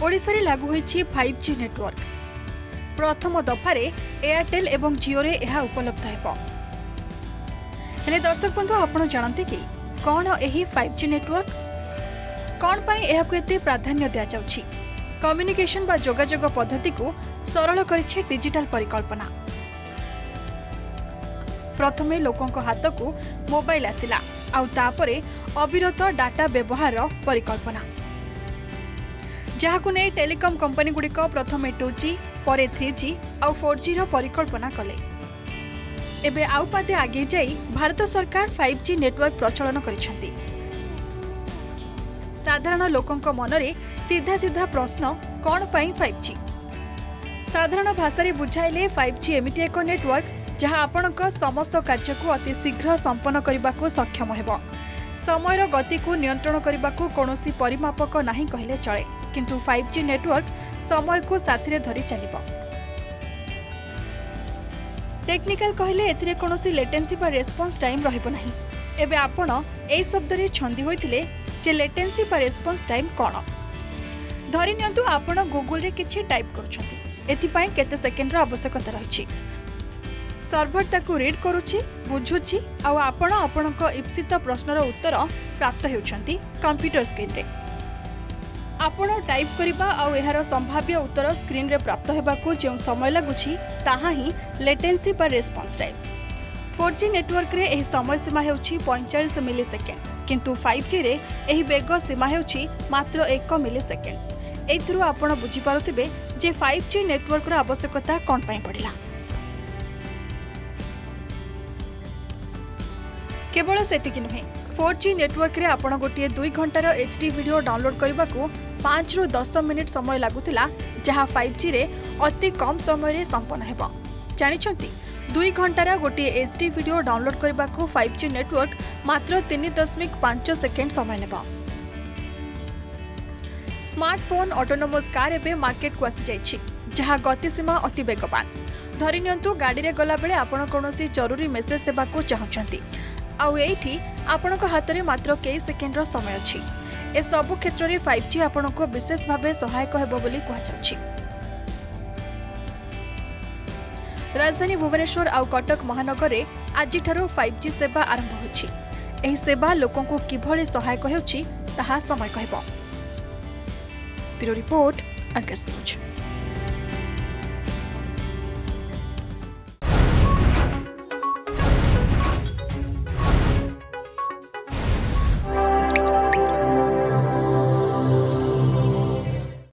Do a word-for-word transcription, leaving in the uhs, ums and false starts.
ओडिशा रे लागू होईछि five G network. प्रथम दफारे एयरटेल एवं जियो रे यह उपलब्ध हेबो। हेले दर्शक बंधु आपण जानते कि कौन एही फाइव जी नेटवर्क कौन पाई एहाकु एते प्राधान्य दिया जाउछि। कम्युनिकेशन बा जोगाजोग पद्धति को सरल करिछि डिजिटल परिकल्पना। प्रथमे लोकंक हाथ को मोबाइल आसिला आउ तापरे अविरत डाटा व्यवहार परिकल्पना, जहाकु नै टेलीकॉम कंपनी गुड़िक प्रथमे टू जी परे थ्री जी आउ फोर जी रो परिकल्पना कले। एबे आउ पाते आगे जाई भारत सरकार फाइव जी नेटवर्क प्रचलन करिसेंती। साधारण लोकंक मनरे सीधा सीधा प्रश्न कौन पाई फाइव जी। साधारण भाषा रे बुझाइले फाइव जी एमिति एक नेटवर्क जहाँ आपणक समस्त कार्य को अति शीघ्र संपन्न करने को सक्षम हेबो। समयर गति को नियंत्रण करने को कौनसी परिमापक नहीं कहले चले, किंतु फाइव जी नेटवर्क समय को साथी रे धरी चलिबो। टेक्निकल कहले एथिरे कौनसी लेटेंसी बा रेस्पॉन्स टाइम रहिबो नाही। एबे आपण एई शब्द रे छंदी होइतिले जे लेटेंसी बा रेस्पॉन्स टाइम कोन। धरि नियंतु आपण गूगल रे किछि टाइप करूछंती, एथि पई केते सेकेंड रो आवश्यकता रहिछि। सर्भर ताकू रीड करुछि, बुझुछि आ आपण आपणक इप्सित प्रश्नर उत्तर प्राप्त हेउछंती कंप्यूटर स्क्रीन रे। आपण टाइप करिबा आ एहार संभाव्य उत्तर स्क्रीन रे प्राप्त हेबाकू जे समय लागुछि ताहा ही लेटेंसी बा response time. Four G network रे एही समय सीमा हेउछि पैंतालीस मिली सेकेंड, किंतु फाइव जी रे एही बेग सीमा हेउछि मात्र एक मिली सेकेंड। एथिरु आपण बुझी पारुथिबे जे फाइव जी नेटवर्क रो आवश्यकता कोन पई पड़िला। केवल सेतिकी नुहे, फोर जी नेटवर्क रे आपण गोटे दुई घंटार एचडी वीडियो डाउनलोड करने को पांच रु दस मिनिट समय लागुतिला, जहाँ फाइव जी रे अति कम समय रे संपन्न हेबो। जानिछंती दुई घंटार गोटे एचडी वीडियो डाउनलोड करने को फाइव जी नेटवर्क मात्र तीन दशमिक पांच सेकेंड समय नेबो। स्मार्टफोन ऑटोनोमस कार एबे मार्केट को आसी जाइछि, जहाँ गति सीमा अति वेगवान। धरि नियंतु गाड़ी रे गला बेले आपण कोनोसी जरूरी मेसेज देबा को चाहुचंती आउ एठी आपणक हाथ में मात्र कई सेकेंड रो समय अछि। ए सबु क्षेत्र रे फाइव जी आपणक विशेष भावे सहायक हेबो बोली कहा जाउछि। राजधानी भुवनेश्वर आउ कटक महानगर रे आजि ठारो फाइव जी सेवा आरंभ होछि। एही सेवा लोकन को किभଳି सहायक हेउछि ताहा समय कहबो। Bureau report, Argus news.